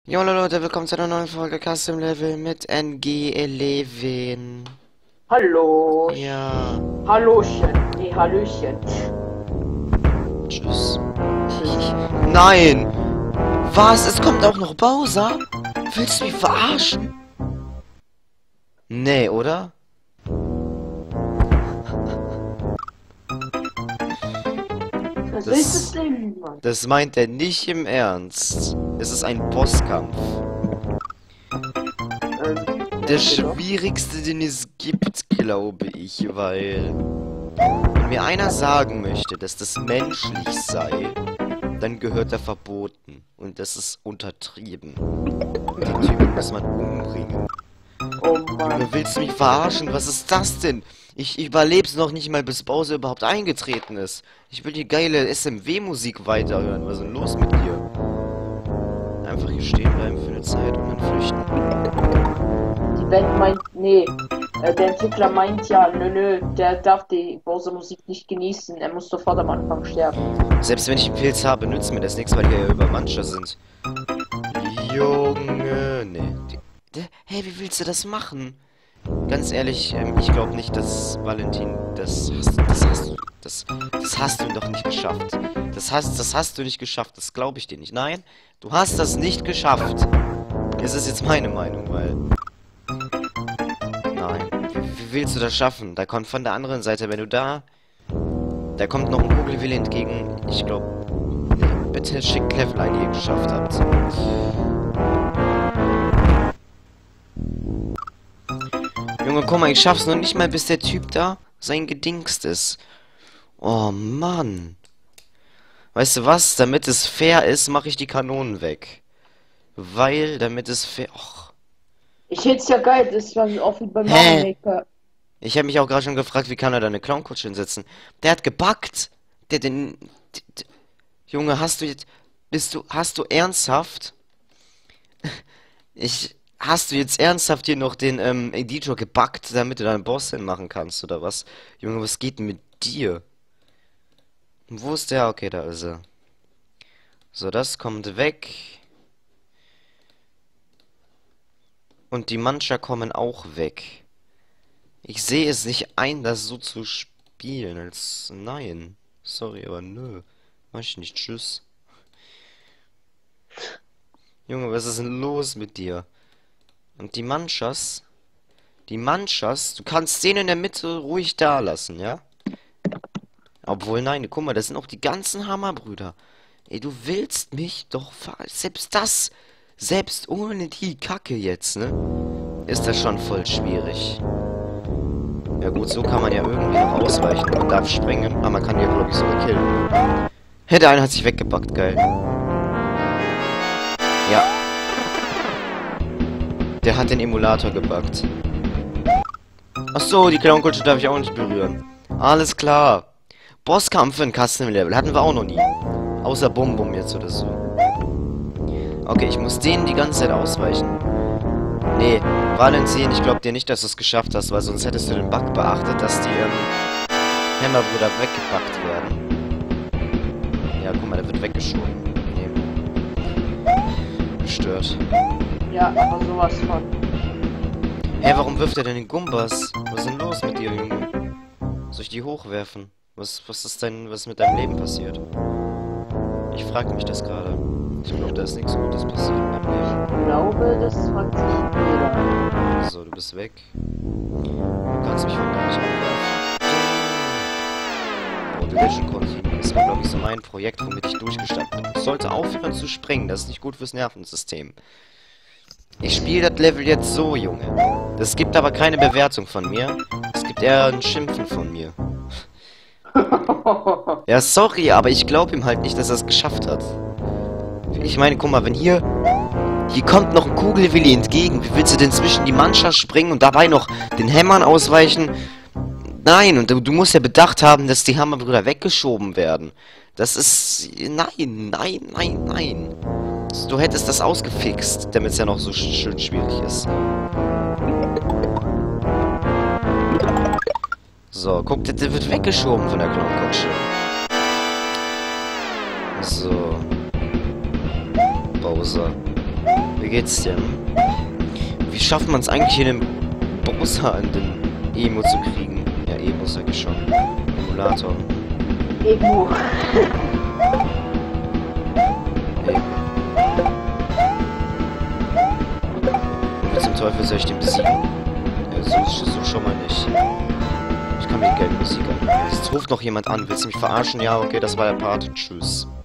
Jo Leute, willkommen zu einer neuen Folge Custom Level mit NG11. Hallo. Ja, Hallochen. Nee, Hallöchen. tschüss. Nein! Was? Es kommt auch noch Bowser? Willst du mich verarschen? Nee, oder? Was ist das denn, Mann? Das meint er nicht im Ernst. Es ist ein Bosskampf. Der ja, genau. schwierigste, den es gibt, glaube ich, weil... Wenn mir einer sagen möchte, dass das menschlich sei, dann gehört er verboten. Und das ist untertrieben. Den Typen muss man umbringen. Oh Mann. Junge, willst du mich verarschen? Was ist das denn? Ich überleb's noch nicht mal, bis Bowser überhaupt eingetreten ist. Ich will die geile SMW-Musik weiterhören. Was ist denn los mit dir? Einfach hier stehen bleiben für eine Zeit und dann flüchten. Die Band meint, nee. Der Entwickler meint ja, nö, der darf die Bowser-Musik nicht genießen. Er muss sofort am Anfang sterben. Selbst wenn ich einen Pilz habe, nützt mir das nichts, weil die ja über Mancher sind. Junge, nee. Hey, wie willst du das machen? Ganz ehrlich, ich glaube nicht, dass Valentin das hast du doch nicht geschafft. Das hast du nicht geschafft. Das glaube ich dir nicht. Nein, du hast das nicht geschafft. Das ist jetzt meine Meinung, weil... Nein. Wie willst du das schaffen? Da kommt von der anderen Seite, wenn du da... Da kommt noch ein Kugelwille entgegen. Ich glaube... Nee, bitte schickt Level ein, die ihr geschafft habt. Junge, guck mal, ich schaff's noch nicht mal, bis der Typ da sein Gedingst ist. Oh, Mann. Weißt du was? Damit es fair ist, mache ich die Kanonen weg. Weil, damit es fair... Och. Ich hätt's ja geil, das war auch wie beim Hä? Mario Maker. Ich habe mich auch gerade schon gefragt, wie kann er da eine Clownkutsche hinsetzen? Der hat gebackt. Junge, hast du jetzt... Hast du ernsthaft... Hast du jetzt ernsthaft hier noch den Editor gebackt, damit du deinen Boss hinmachen kannst, oder was? Junge, was geht denn mit dir? Wo ist der? Okay, da ist er. So, das kommt weg. Und die Mancher kommen auch weg. Ich sehe es nicht ein, das so zu spielen, als... Nein. Sorry, aber nö. Mach ich nicht. Tschüss. Junge, was ist denn los mit dir? Und die Manchas, du kannst den in der Mitte ruhig da lassen, ja? Obwohl, nein, guck mal, das sind auch die ganzen Hammerbrüder. Ey, du willst mich doch selbst ohne die Kacke jetzt, ne? Ist das schon voll schwierig. Ja gut, so kann man ja irgendwie noch ausweichen. Man darf springen, aber man kann ja, glaube ich, sogar killen. Hey, der eine hat sich weggebackt, geil. Ja. Der hat den Emulator gebackt. Ach so, die Clownkutsche darf ich auch nicht berühren. Alles klar. Bosskampf in Custom Level hatten wir auch noch nie. Außer Bum Bum jetzt oder so. Okay, ich muss denen die ganze Zeit ausweichen. Nee, Valentin, ich glaube dir nicht, dass du es geschafft hast, weil sonst hättest du den Bug beachtet, dass die Hammerbrüder weggebackt werden. Ja, guck mal, der wird weggeschoben. Nee. Gestört. Ja, aber sowas von. Hä, warum wirft er denn den Gumbas? Was ist denn los mit dir, Junge? Soll ich die hochwerfen? Was mit deinem Leben passiert? Ich frage mich das gerade. Ich glaube, da ist nichts Gutes passiert in meinem Leben. Ich glaube, das fragt sich jeder. So, du bist weg. Du kannst mich von da nicht abwerfen. Oh, Division Continue. Das war, glaube ich, so mein Projekt, womit ich durchgestartet bin. Ich sollte aufhören zu springen. Das ist nicht gut fürs Nervensystem. Ich spiele das Level jetzt so, Junge. Es gibt aber keine Bewertung von mir. Es gibt eher ein Schimpfen von mir. Ja, sorry, aber ich glaube ihm halt nicht, dass er es geschafft hat. Ich meine, guck mal, wenn hier kommt noch ein Kugelwilli entgegen. Wie willst du denn zwischen die Mannschaft springen und dabei noch den Hämmern ausweichen? Nein, und du musst ja bedacht haben, dass die Hammerbrüder weggeschoben werden. Das ist... Nein. Du hättest das ausgefixt, damit es ja noch so schön schwierig ist. So, guck, der wird weggeschoben von der Clownkutsche. So. Bowser. Wie geht's dir? Wie schafft man es eigentlich hier den Bowser in den Emo zu kriegen? Ja, Emo sag ich schon. Emulator. Emo. Wie zum Teufel soll ich den besiegen? Ja, so schon mal nicht. Ich kann mir Geldmusik an. Jetzt ruft noch jemand an. Willst du mich verarschen? Ja, okay, das war der Part. Tschüss.